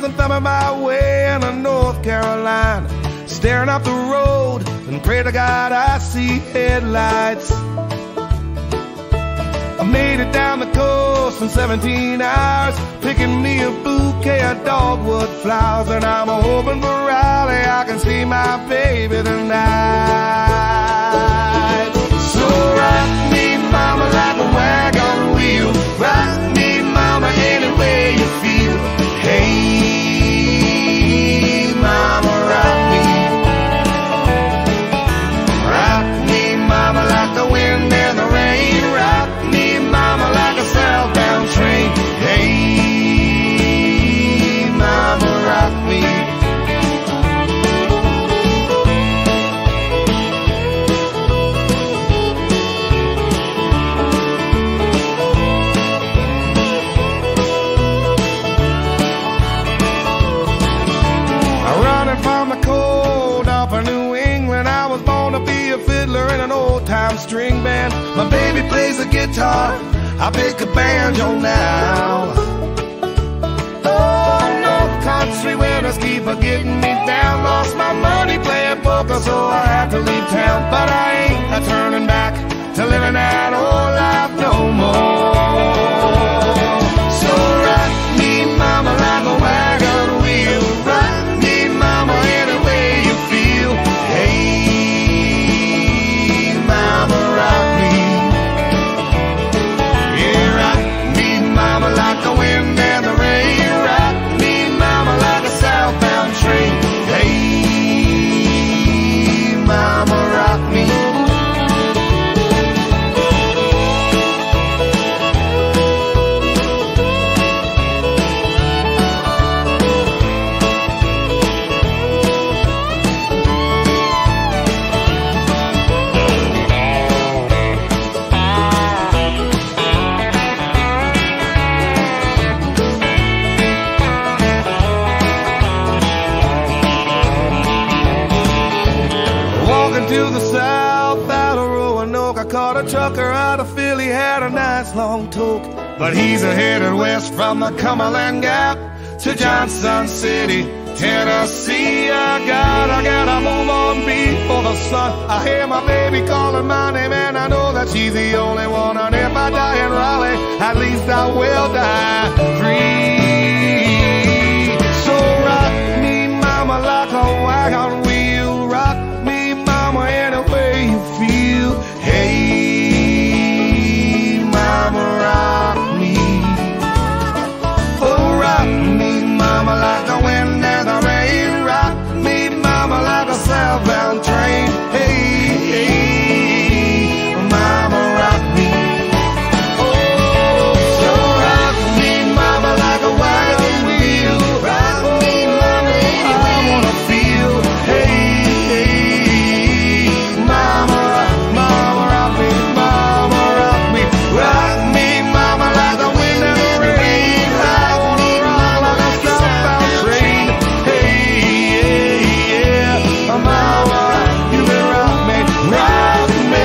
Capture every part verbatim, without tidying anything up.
I'm thumbing my way into North Carolina, staring up the road and pray to God I see headlights. I made it down the coast in seventeen hours, picking me a bouquet of dogwood flowers, and I'm hoping for Raleigh I can see my baby tonight. So rock me, mama, like a wagon wheel. Rock me, mama, any way you feel. Hey, mama, rock me. Rock me, mama, like the wind and the rain. Rock me, mama, like a southbound train. Hey, mama, rock me. Running from the cold up in New England, I was born to be a fiddler in an old-time string band. My baby plays the guitar, I pick a banjo now. Oh, no country winners keep a getting me down. Lost my money playing poker, so I had to leave town. But I ain't a turning back to living that old life no more. So rock me, mama, like a wagon wheel. Rock me, mama, any way you feel. Hey, mama, rock me. Yeah, rock me, mama, like the wind and the rain. Rock me, mama, like a southbound train. Hey, mama, rock me. To the south out of Roanoke, I caught a trucker out of Philly, had a nice long toke. But he's a headed west from the Cumberland Gap to Johnson City, Tennessee. I gotta, gotta move on before the sun. I hear my baby calling my name, and I know that she's the only one. And if I die in Raleigh, at least I will die free. So rock me, mama, like a wagon wheel. Rock me, mama, any way you feel. Hey, mama, rock me. Oh, rock me, mama, like the wind and the rain. Rock me, mama, like a southbound train. Hey, hey, mama, rock me. Oh, so rock me, mama, like a wagon wheel. Rock me, mama, any way I wanna feel. Hey, hey, mama, rock, mama, rock me, mama, rock me. Rock me, mama, like the wind and the rain. Rock me, mama, like a southbound train. Hey, yeah, yeah, mama, you can rock me, rock me.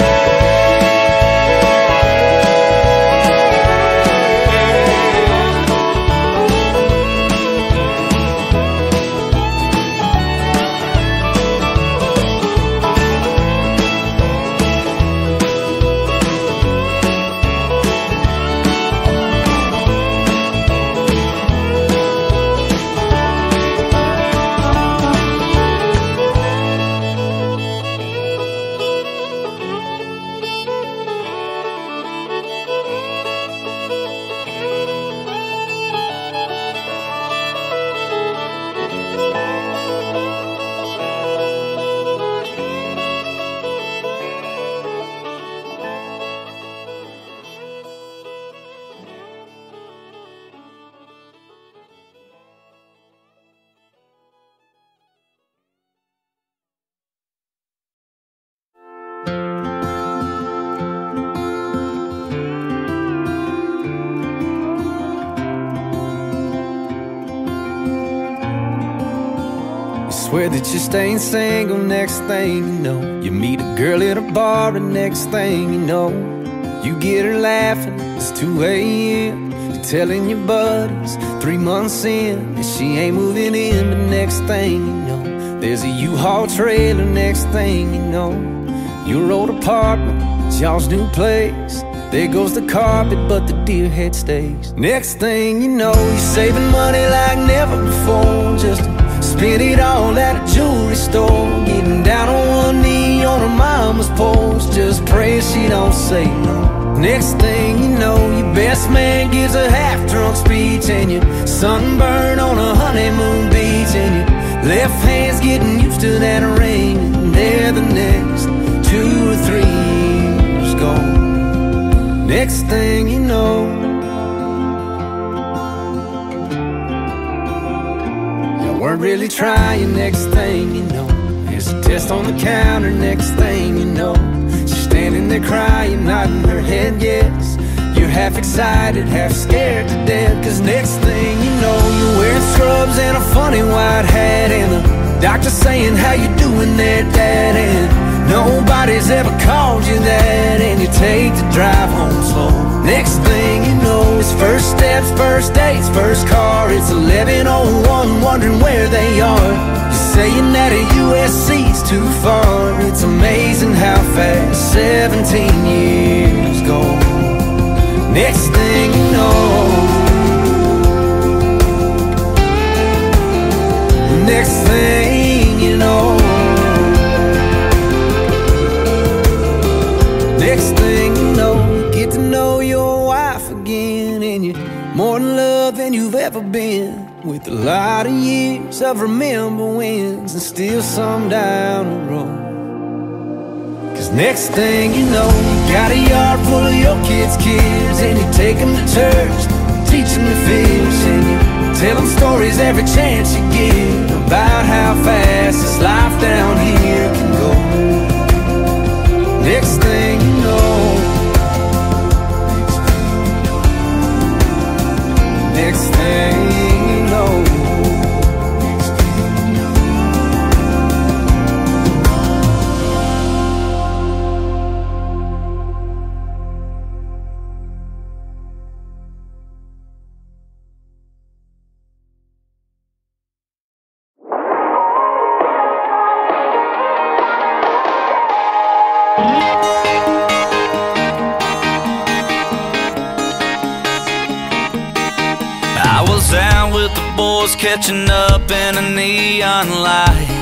Swear that you're staying single, next thing you know, you meet a girl at a bar, and next thing you know, you get her laughing, it's two A M You're telling your buddies Three months in, and she ain't moving in. But next thing you know, there's a U-Haul trailer. Next thing you know, your old apartment, it's y'all's new place. There goes the carpet, but the deer head stays. Next thing you know, you're saving money like never before, just to spend it all at a jewelry store. Getting down on one knee on her mama's porch, just praying she don't say no. Next thing you know, your best man gives a half-drunk speech, and you're sunburned on a honeymoon beach, and your left hand's getting used to that ring, and there the next two or three years go. Next thing you know, you weren't really trying. Next thing you know, there's a test on the counter. Next thing you know, standing there crying, nodding her head yes. You're half excited, half scared to death. Cause next thing you know, you're wearing scrubs and a funny white hat, and the doctor saying, how you doing there, Dad? And nobody's ever called you that, and you take the drive home slow. Next thing you know, it's first steps, first dates, first car. It's eleven oh one, wondering where they are. Saying that a U S C's too far. It's amazing how fast seventeen years go. Next thing you know, next thing you know, next thing you know, you get to know your wife again, and you're more in love than you've ever been, with a lot of years of remember wins and still some down the road. Cause next thing you know, you got a yard full of your kids' kids, and you take them to church, teach them to fish, and you tell them stories every chance you get about how fast this life down here can go. Next thing you know, next thing you know, catching up in a neon light.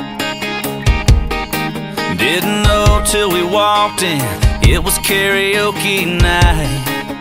Didn't know till we walked in, it was karaoke night.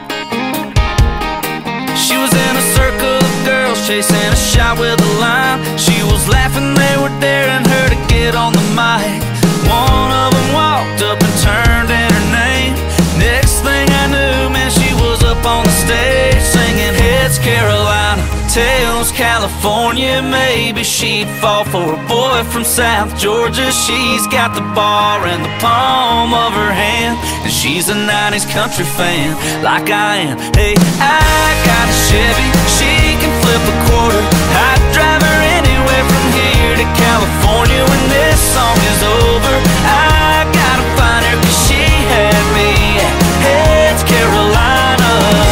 She was in a circle of girls chasing a shot with a lime. She was laughing, they were daring her to get on the mic. One of them walked up and turned in her name. Next thing I knew, man, she was up on the stage singing Heads Carolina, Tails California. Maybe she'd fall for a boy from South Georgia. She's got the bar in the palm of her hand, and she's a nineties country fan like I am. Hey, I got a Chevy, she can flip a quarter. I'd drive her anywhere from here to California. When this song is over, I gotta find her, cause she had me at Heads Carolina.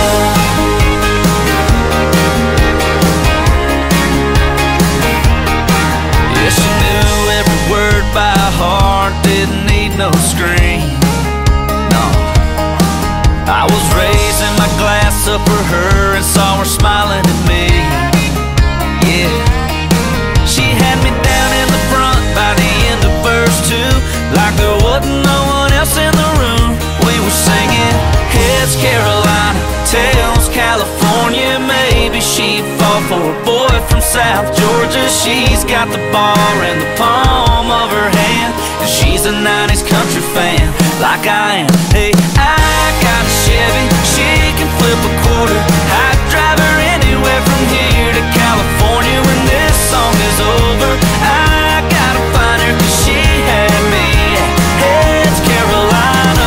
By heart, didn't need no screen. No, I was raising my glass up for her and saw her smiling at me. Yeah, she had me down in the front by the end of verse two, like there wasn't no one else in the room. We were singing Heads Carolina, Tails California. Maybe she'd fall for a boy from South Georgia. She's got the bar in the palm of her hand, and she's a nineties country fan like I am. Hey, I got a Chevy, she can flip a quarter. I'd drive her anywhere from here to California. When this song is over, I gotta find her, cause she had me at Heads Carolina.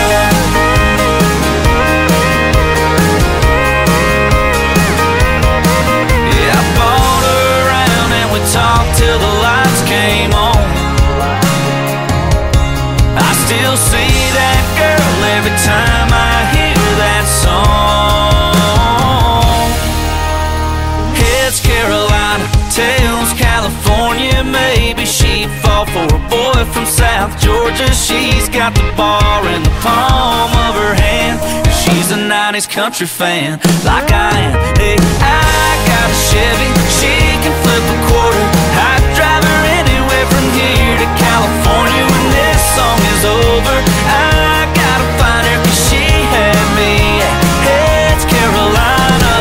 Talked till the lights came on. I still see that girl every time I hear that song. yeah, maybe she'd fall for a boy from South Georgia. She's got the bar in the palm of her hand, and she's a nineties country fan, like I am. Hey, I got a Chevy, she can flip a quarter. I'd drive her anywhere from here to California. When this song is over, I gotta find her, 'cause she had me at Heads, Carolina.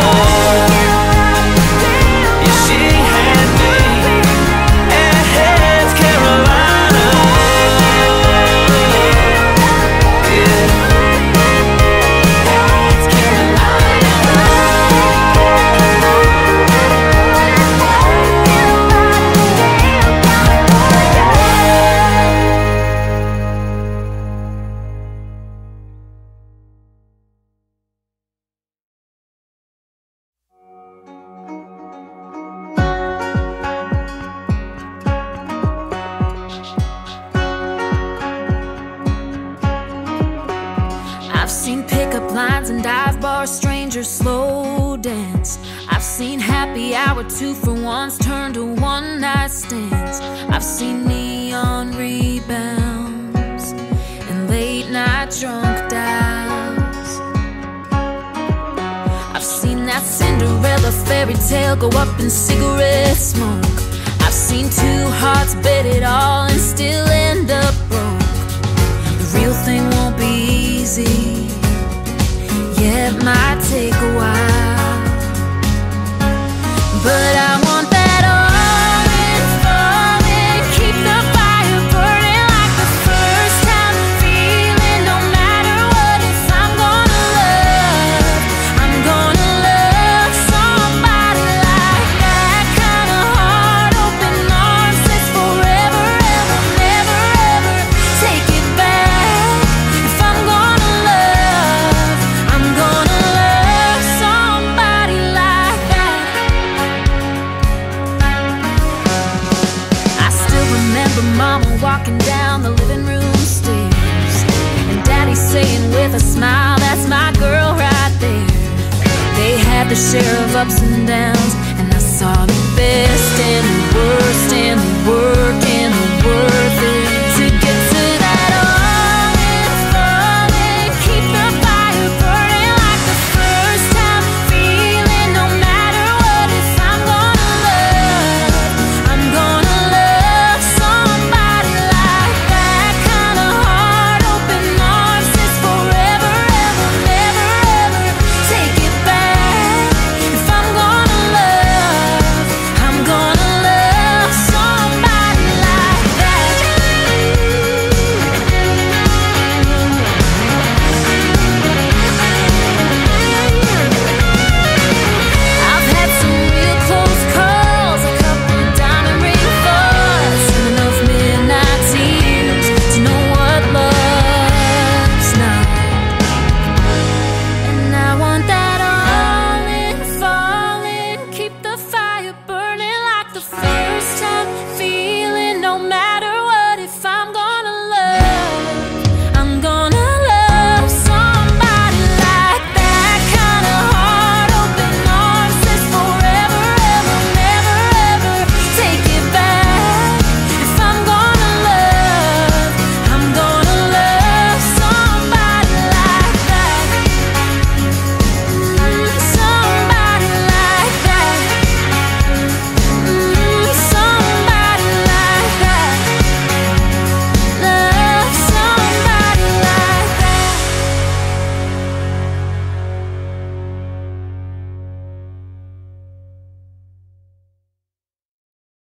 Yeah, she had me at Heads, Carolina. Yeah. Heads, Carolina. I've seen pickup lines and dive bars, strangers slow dance. I've seen happy hour two for ones turn to one night stands. I've seen neon rebounds and late night drunk dials. I've seen that Cinderella fairy tale go up in cigarette smoke. I've seen two hearts bet it all and still end up broke. The real thing won't be easy, yeah, it might take a while, but I want that orange falling, keep the fire burning like the first time feeling. No matter what, if I'm gonna love, I'm gonna love somebody like that. Kind of heart, open arms, says forever, ever, never, ever take it back. If I'm gonna love, I'm gonna love somebody like that. I still remember Mama walking down the living room stairs, and Daddy saying with a smile, that's my girl right there. They had their share of ups and downs, and I saw the best and the worst and the worst.